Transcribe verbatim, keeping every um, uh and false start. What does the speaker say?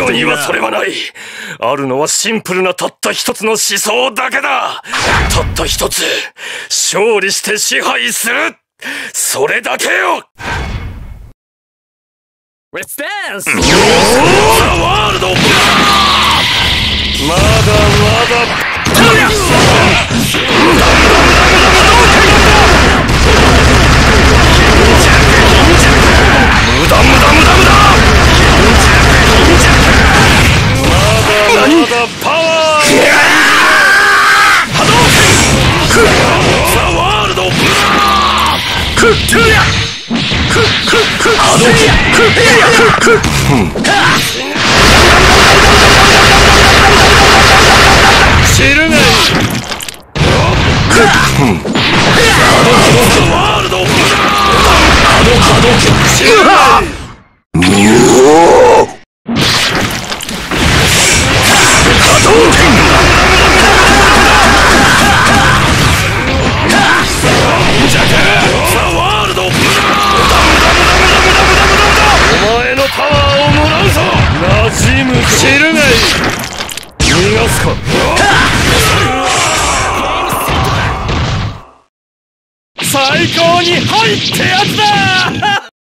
人にはそれはない。あるのはシンプルなたった一つの思想だけだ。たった一つ。勝利して支配する。それだけよ。 Let's dance! ザ・ワールド。まだまだ。無駄無駄無駄無駄。まだまだパワー。波動拳。ザ・ワールド。クットゥヤ。クックックッ波動拳。クックックッ。知るがいい。クッフン。ワールド。波動拳。知るがいい。波動拳。ジャケザ・ワールド。お前のパワーをもらうぞ。馴染む。知るがいい。逃がすか。最高に入ってやつだ。